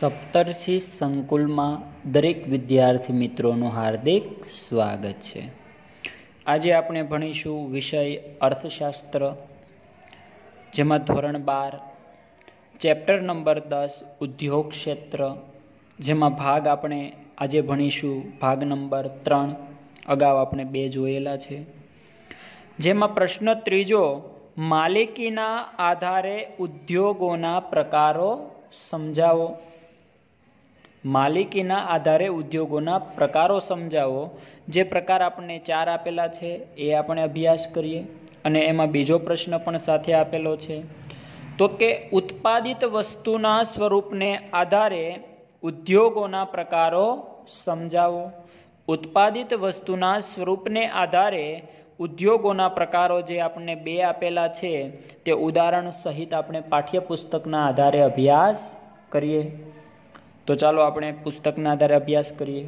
સપ્તર્ષિ સંકુલમાં દરેક વિદ્યાર્થી મિત્રોનું હાર્દિક સ્વાગત છે. આજે આપણે ભણીશું વિષય અર્થશાસ્ત્ર, જેમાં ધોરણ 12 ચેપ્ટર નંબર 10 ઉદ્યોગ ક્ષેત્ર, જેમાં ભાગ આપણે આજે ભણીશું ભાગ નંબર 3. અગાઉ આપણે 2 જોયેલા છે. જેમાં પ્રશ્ન ત્રીજો, માલિકીના આધારે ઉદ્યોગોના પ્રકારો સમજાવો. માલિકીના આધારે ઉદ્યોગોના પ્રકારો સમજાવો. જે પ્રકાર આપણને 4 આપેલા છે એ આપણે અભ્યાસ કરીએ. અને એમાં બીજો પ્રશ્ન પણ સાથે આપેલો છે, તો કે ઉત્પાદિત વસ્તુના સ્વરૂપને આધારે ઉદ્યોગોના પ્રકારો સમજાવો. ઉત્પાદિત વસ્તુના સ્વરૂપને આધારે ઉદ્યોગોના પ્રકારો જે આપણને 2 આપેલા છે તે ઉદાહરણ સહિત આપણે પાઠ્યપુસ્તકના આધારે અભ્યાસ કરીએ. તો ચાલો આપણે પુસ્તકના આધારે અભ્યાસ કરીએ.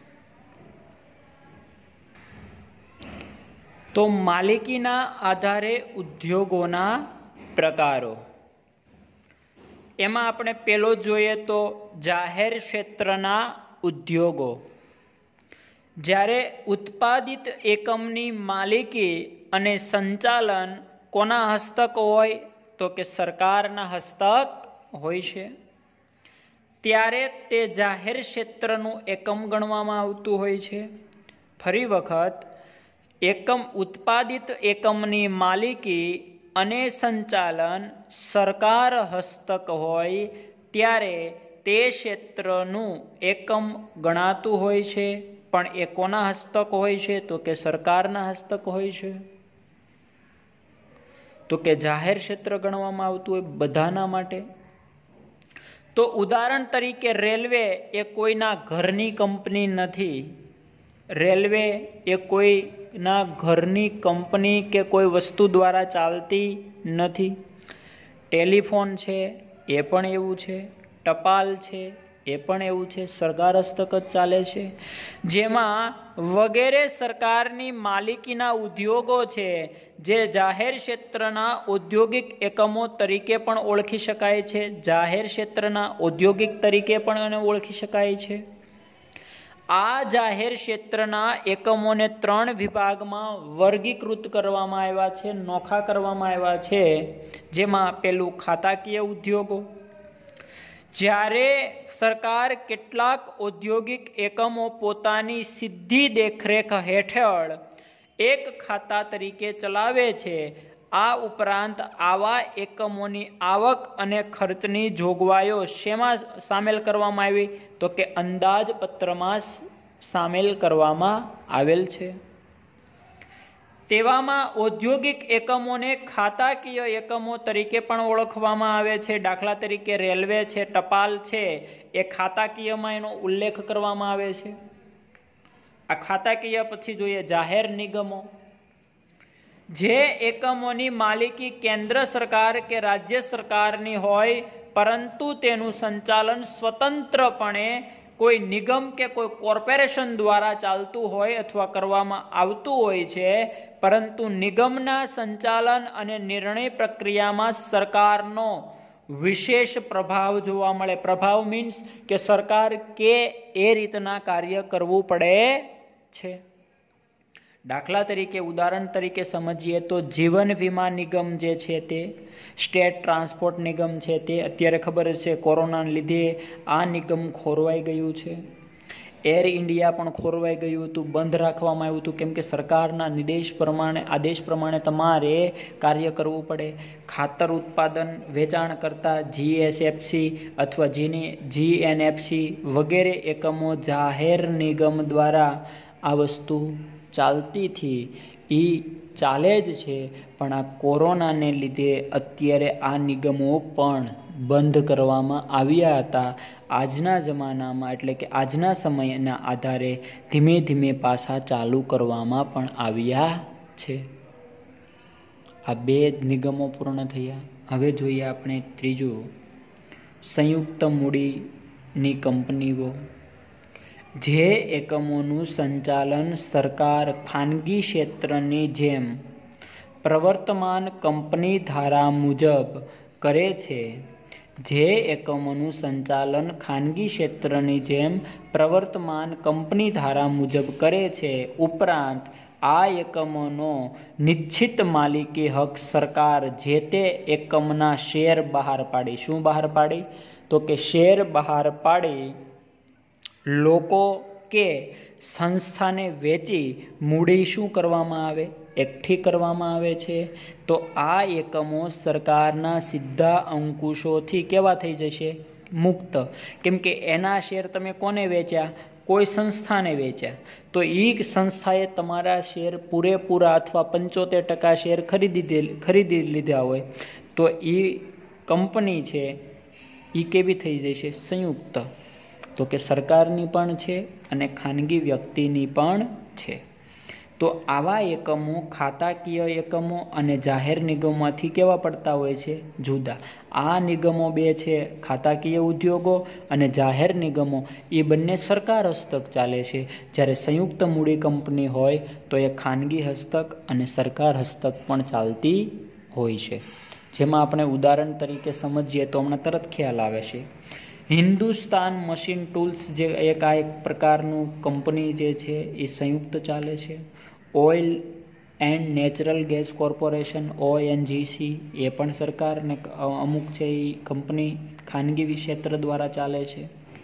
તો માલિકીના આધારે ઉદ્યોગોના પ્રકારો, એમાં આપણે પહેલો જોઈએ તો જાહેર ક્ષેત્રના ઉદ્યોગો. જ્યારે ઉત્પાદિત એકમની માલિકી અને સંચાલન કોના હસ્તક હોય, તો કે સરકારના હસ્તક હોય છે, ત્યારે તે જાહેર ક્ષેત્રનું એકમ ગણવામાં આવતું હોય છે. ફરી વખત, ઉત્પાદિત એકમની માલિકી અને સંચાલન સરકાર હસ્તક હોય ત્યારે તે ક્ષેત્રનું એકમ ગણાતું હોય છે. પણ એ કોના હસ્તક હોય છે, તો કે સરકારના હસ્તક હોય છે. તો કે જાહેર ક્ષેત્ર ગણવામાં આવતું હોય બધાના માટે. તો ઉદાહરણ તરીકે રેલવે એ કોઈના ઘરની કંપની નથી. રેલવે એ કોઈના ઘરની કંપની કે કોઈ વસ્તુ દ્વારા ચાલતી નથી. ટેલિફોન છે એ પણ એવું છે, ટપાલ છે એ પણ એવું છે, સરકાર હસ્તક જ ચાલે છે. જેમાં વગેરે સરકારની માલિકીના ઉદ્યોગો છે, જે જાહેર ક્ષેત્રના ઔદ્યોગિક એકમો તરીકે પણ ઓળખી શકાય છે. જાહેર ક્ષેત્રના ઔદ્યોગિક તરીકે પણ એને ઓળખી શકાય છે. આ જાહેર ક્ષેત્રના એકમોને 3 વિભાગમાં વર્ગીકૃત કરવામાં આવ્યા છે, નોખા કરવામાં આવ્યા છે. જેમાં પેલું ખાતાકીય ઉદ્યોગો. જ્યારે સરકાર કેટલાક ઔદ્યોગિક એકમો પોતાની સીધી દેખરેખ હેઠળ એક ખાતા તરીકે ચલાવે છે. આ ઉપરાંત આવા એકમોની આવક અને ખર્ચની જોગવાઈઓ શેમાં સામેલ કરવામાં આવી, તો કે અંદાજપત્રમાં સામેલ કરવામાં આવેલ છે. તેવામાં ઔદ્યોગિક એકમોને ખાતાકીય એકમો તરીકે પણ ઓળખવામાં આવે છે. દાખલા તરીકે રેલવે છે, ટપાલ છે, એ ખાતાકીયમાં એનો ઉલ્લેખ કરવામાં આવે છે. આ ખાતાકીય. પછી જોઈએ જાહેર નિગમો. જે એકમોની માલિકી કેન્દ્ર સરકાર કે રાજ્ય સરકારની હોય, પરંતુ તેનું સંચાલન સ્વતંત્રપણે કોઈ નિગમ કે કોઈ કોર્પોરેશન દ્વારા ચાલતું હોય અથવા કરવામાં આવતું હોય છે, પરંતુ નિગમના સંચાલન અને નિર્ણય પ્રક્રિયામાં સરકારનો વિશેષ પ્રભાવ જોવા મળે. પ્રભાવ મીન્સ કે સરકાર કે એ રીતના કાર્ય કરવું પડે છે. દાખલા તરીકે, ઉદાહરણ તરીકે સમજીએ તો જીવન વીમા નિગમ જે છે તે, સ્ટેટ ટ્રાન્સપોર્ટ નિગમ છે તે, અત્યારે ખબર છે કોરોનાને લીધે આ નિગમ ખોરવાઈ ગયું છે. એર ઇન્ડિયા પણ ખોરવાઈ ગયું હતું, બંધ રાખવામાં આવ્યું હતું, કેમ કે સરકારના આદેશ પ્રમાણે તમારે કાર્ય કરવું પડે. ખાતર ઉત્પાદન વેચાણ કરતા GSFC અથવા GNFC વગેરે એકમો જાહેર નિગમ દ્વારા આ વસ્તુ ચાલતી હતી, એ ચાલે જ છે. પણ આ કોરોનાને લીધે અત્યારે આ નિગમો પણ બંધ કરવામાં આવ્યા હતા. આજના જમાનામાં, એટલે કે આજના સમયના આધારે ધીમે ધીમે પાછા ચાલુ કરવામાં પણ આવ્યા છે. આ 2 નિગમો પૂર્ણ થયા. હવે જોઈએ આપણે ત્રીજું, સંયુક્ત મૂડીની કંપનીઓ. જે એકમોનું સંચાલન સરકાર ખાનગી ક્ષેત્રની જેમ પ્રવર્તમાન કંપની ધારા મુજબ કરે છે, જે એકમોનું સંચાલન ખાનગી ક્ષેત્રની જેમ પ્રવર્તમાન કંપની ધારા મુજબ કરે છે, ઉપરાંત આ એકમોનો નિશ્ચિત માલિકી હક સરકાર જે તે એકમના શેર બહાર પાડી, શું બહાર પાડી? તો કે શેર બહાર પાડી લોકો કે સંસ્થાને વેચી મૂડી શું કરવામાં આવે? એકઠી કરવામાં આવે છે. તો આ એકમો સરકારના સીધા અંકુશોથી કેવા થઈ જશે? મુક્ત. કેમ કે એના શેર તમે કોને વેચ્યા? કોઈ સંસ્થાને વેચ્યા. તો એ સંસ્થાએ તમારા શેર પૂરેપૂરા અથવા 75% શેર ખરીદી લીધા હોય તો એ કંપની છે એ કેવી થઈ જશે? સંયુક્ત. તો કે સરકારની પણ છે અને ખાનગી વ્યક્તિની પણ છે. તો આવા એકમો ખાતાકીય એકમો અને જાહેર નિગમોમાંથી કેવા પડતા હોય છે? જુદા. આ નિગમો બે છે ખાતાકીય ઉદ્યોગો અને જાહેર નિગમો, એ બંને સરકાર હસ્તક ચાલે છે. જ્યારે સંયુક્ત મૂડી કંપની હોય તો એ ખાનગી હસ્તક અને સરકાર હસ્તક પણ ચાલતી હોય છે. જેમાં આપણે ઉદાહરણ તરીકે સમજીએ તો હમણાં તરત ખ્યાલ આવે છે. હિન્દુસ્તાન મશીન ટૂલ્સ જે એક પ્રકારનું કંપની જે છે એ સંયુક્ત ચાલે છે. Oil and natural gas corporation ONGC એ પણ સરકારને અમુક છે એ કંપની ખાનગી ક્ષેત્ર દ્વારા ચાલે છે.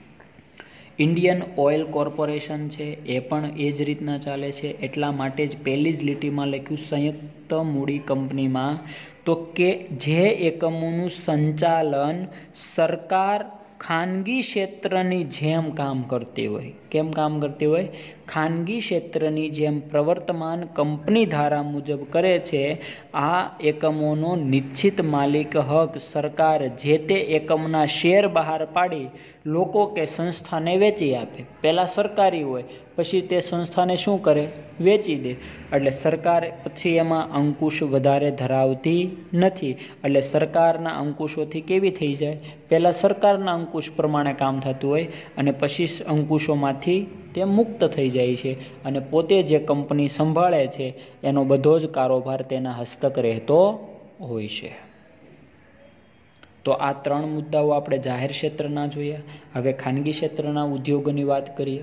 ઇન્ડિયન ઓઇલ કોર્પોરેશન છે એ પણ એ જ રીતના ચાલે છે. એટલા માટે જ પહેલી જ લીટીમાં લખ્યું સંયુક્ત મૂડી કંપનીમાં તો કે જે એકમોનું સંચાલન સરકાર ખાનગી ક્ષેત્રની જેમ કામ કરતી હોય. કેમ કામ કરતી હોય? ખાનગી ક્ષેત્રની જેમ પ્રવર્તમાન કંપની ધારા મુજબ કરે છે. આ એકમોનો નિશ્ચિત માલિક હક સરકાર જે તે એકમના શેર બહાર પાડી લોકો કે સંસ્થાને વેચી આપે. પહેલાં સરકારી હોય, પછી તે સંસ્થાને શું કરે? વેચી દે. એટલે સરકાર પછી એમાં અંકુશ વધારે ધરાવતી નથી. એટલે સરકારના અંકુશોથી કેવી થઈ જાય? પહેલાં સરકારના અંકુશ પ્રમાણે કામ થતું હોય અને પછી અંકુશોમાંથી તે મુક્ત થઈ જાય છે અને પોતે જે કંપની સંભાળે છે એનો બધો જ કારોબાર તેના હસ્તક રહેતો હોય છે. તો આ 3 મુદ્દાઓ આપણે જાહેર ક્ષેત્રના જોયા. હવે ખાનગી ક્ષેત્રના ઉદ્યોગોની વાત કરીએ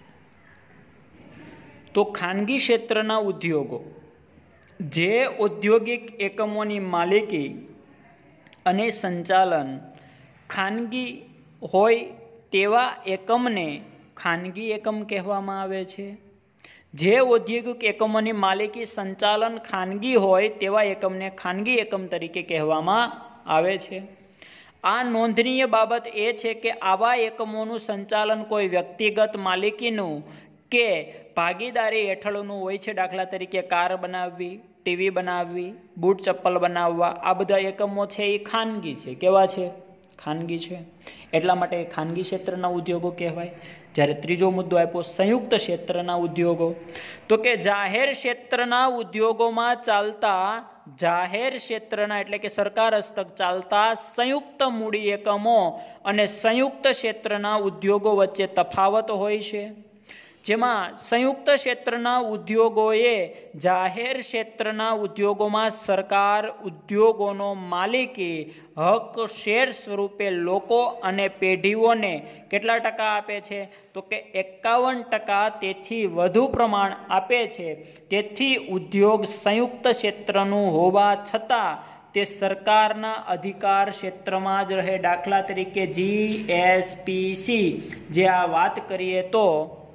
તો ખાનગી ક્ષેત્રના ઉદ્યોગો જે ઔદ્યોગિક એકમોની માલિકી અને સંચાલન ખાનગી હોય તેવા એકમને ખાનગી એકમ કહેવામાં આવે છે. જે ઔદ્યોગિક એકમોની માલિકી સંચાલન ખાનગી હોય તેવા એકમને ખાનગી એકમ તરીકે કહેવામાં આવે છે. આ નોંધનીય બાબત એ છે કે આવા એકમોનું સંચાલન કોઈ વ્યક્તિગત માલિકીનું કે ભાગીદારી હેઠળનું હોય છે. દાખલા તરીકે કાર બનાવવી, ટીવી બનાવવી, બૂટ ચપ્પલ બનાવવા, આ બધા એકમો છે એ ખાનગી છે. કેવા છે? ખાનગી છે. એટલા માટે ખાનગી ક્ષેત્રના ઉદ્યોગો કહેવાય. જ્યારે ત્રીજો મુદ્દો આપ્યો સંયુક્ત ક્ષેત્રના ઉદ્યોગો, તો કે જાહેર ક્ષેત્રના ઉદ્યોગોમાં ચાલતા જાહેર ક્ષેત્રના એટલે કે સરકાર હસ્તક ચાલતા સંયુક્ત મૂડી એકમો અને સંયુક્ત ક્ષેત્રના ઉદ્યોગો વચ્ચે તફાવત હોય છે. જેમાં સંયુક્ત ક્ષેત્રના ઉદ્યોગોએ જાહેર ક્ષેત્રના ઉદ્યોગોમાં સરકાર ઉદ્યોગોનો માલિકી હક શેર સ્વરૂપે લોકો અને પેઢીઓને કેટલા ટકા આપે છે? તો કે 51% તેથી વધુ પ્રમાણ આપે છે. તેથી ઉદ્યોગ સંયુક્ત ક્ષેત્રનું હોવા છતાં તે સરકારના અધિકાર ક્ષેત્રમાં જ રહે. દાખલા તરીકે GSPC જે આ વાત કરીએ તો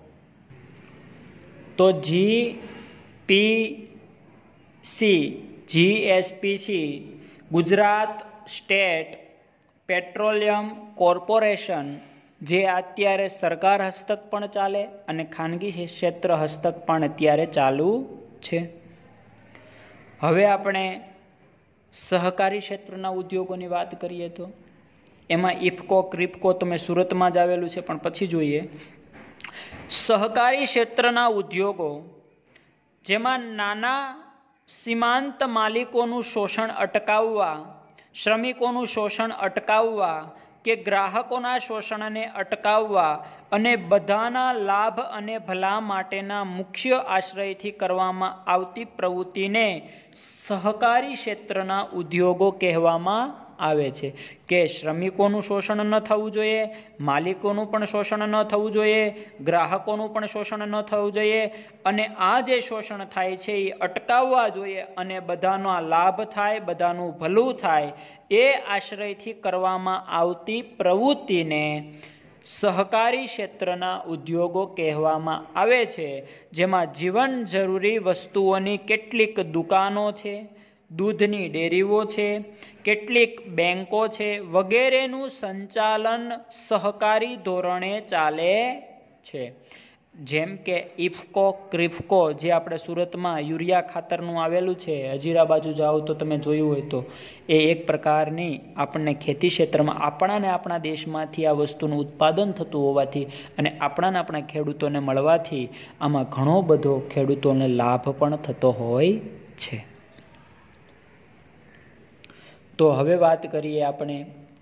GSPC Gujarat state petroleum corporation જે અત્યારે સરકાર હસ્તક પણ ચાલે અને ખાનગી ક્ષેત્ર હસ્તક પણ અત્યારે ચાલુ છે. હવે આપણે સહકારી ક્ષેત્રના ઉદ્યોગોની વાત કરીએ તો એમાં ઇફકો, ક્રિપકો તમે સુરતમાં જ આવેલું છે પણ પછી જોઈએ. સહકારી ક્ષેત્રના ઉદ્યોગો જેમાં નાના સીમાંત માલિકોનું શોષણ અટકાવવા, શ્રમિકોનું શોષણ અટકાવવા કે ગ્રાહકોના શોષણને અટકાવવા અને બધાના લાભ અને ભલા માટેના મુખ્ય આશ્રયથી કરવામાં આવતી પ્રવૃત્તિને સહકારી ક્ષેત્રના ઉદ્યોગો કહેવામાં આવે છે કે શ્રમિકોનું શોષણ ન થવું જોઈએ, માલિકોનું પણ શોષણ ન થવું જોઈએ, ગ્રાહકોનું પણ શોષણ ન થવું જોઈએ, અને આ જે શોષણ થાય છે એ અટકાવવા જોઈએ અને બધાનો લાભ થાય, બધાનું ભલું થાય, એ આશ્રયથી કરવામાં આવતી પ્રવૃત્તિને સહકારી ક્ષેત્રના ઉદ્યોગો કહેવામાં આવે છે, જેમાં જીવન જરૂરી વસ્તુઓની કેટલીક દુકાનો છે, દૂધની ડેરીઓ છે, કેટલીક બેંકો છે વગેરેનું સંચાલન સહકારી ધોરણે ચાલે છે. જેમ કે ઇફકો, ક્રિફકો, જે આપણે સુરતમાં યુરિયા ખાતરનું આવેલું છે, હજીરા બાજુ જાઓ તો તમે જોયું હોય તો, એ એક પ્રકારની આપણને ખેતી ક્ષેત્રમાં આપણા દેશમાંથી આ વસ્તુનું ઉત્પાદન થતું હોવાથી અને આપણા ખેડૂતોને મળવાથી આમાં ઘણો બધો ખેડૂતોને લાભ પણ થતો હોય છે. તો હવે વાત કરીએ, આપણે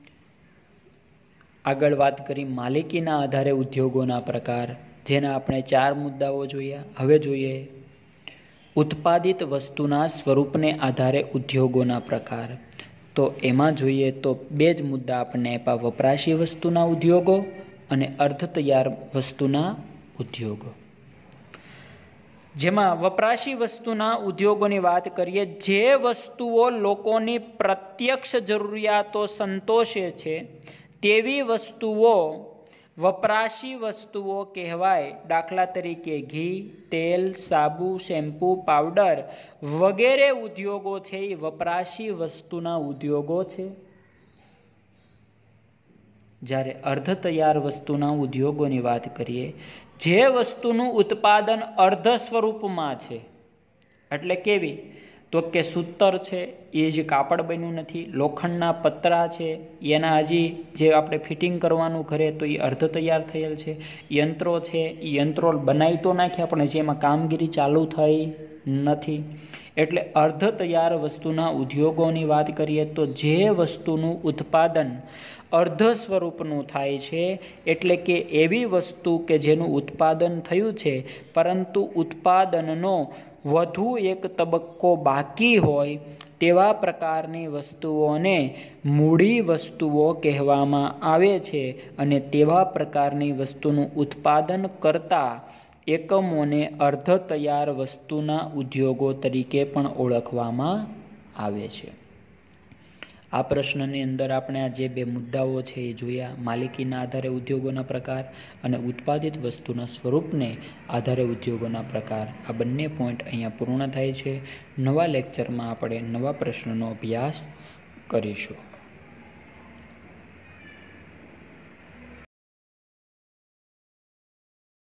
આગળ વાત કરી માલિકીના આધારે ઉદ્યોગોના પ્રકાર, જેના આપણે 4 મુદ્દાઓ જોયા. હવે જોઈએ ઉત્પાદિત વસ્તુના સ્વરૂપને આધારે ઉદ્યોગોના પ્રકાર. તો એમાં જોઈએ તો 2 જ મુદ્દા આપણને આપ્યા, વપરાશી વસ્તુના ઉદ્યોગો અને અર્ધ તૈયાર વસ્તુના ઉદ્યોગો. જેમાં વપરાશી વસ્તુના ઉદ્યોગોની વાત કરીએ, જે વસ્તુઓ લોકોની પ્રત્યક્ષ જરૂરિયાતો સંતોષે છે તેવી વસ્તુઓ વપરાશી વસ્તુઓ કહેવાય. દાખલા તરીકે ઘી, તેલ, સાબુ, શેમ્પૂ, પાવડર વગેરે ઉદ્યોગો છે એ વપરાશી વસ્તુના ઉદ્યોગો છે. જ્યારે અર્ધ તૈયાર વસ્તુના ઉદ્યોગોની વાત કરીએ, જે વસ્તુનું ઉત્પાદન અર્ધ સ્વરૂપમાં છે, એટલે કેવી? તો કે સૂતર છે એ જે કાપડ બન્યું નથી, લોખંડના પતરા છે એના હજી જે આપણે ફિટિંગ કરવાનું ઘરે તો એ અર્ધ તૈયાર થયેલ છે, યંત્રો છે એ યંત્રો બનાવી તો નાખ્યા પણ જેમાં કામગીરી ચાલુ થઈ નથી. એટલે અર્ધ તૈયાર વસ્તુના ઉદ્યોગોની વાત કરીએ તો જે વસ્તુનું ઉત્પાદન અર્ધ સ્વરૂપનું થાય છે, એટલે કે એવી વસ્તુ કે જેનું ઉત્પાદન થયું છે પરંતુ ઉત્પાદનનો વધુ એક તબક્કો બાકી હોય, તેવા પ્રકારની વસ્તુઓને મૂડી વસ્તુઓ કહેવામાં આવે છે. અને તેવા પ્રકારની વસ્તુનું ઉત્પાદન કરતા એકમોને અર્ધ તૈયાર વસ્તુના ઉદ્યોગો તરીકે પણ ઓળખવામાં આવે છે. આ પ્રશ્નની અંદર આપણે આ જે 2 મુદ્દાઓ છે એ જોયા, માલિકીના આધારે ઉદ્યોગોના પ્રકાર અને ઉત્પાદિત વસ્તુના સ્વરૂપને આધારે ઉદ્યોગોના પ્રકાર. આ બંને પોઈન્ટ અહીંયા પૂર્ણ થાય છે. નવા લેક્ચરમાં આપણે નવા પ્રશ્નનો અભ્યાસ કરીશું.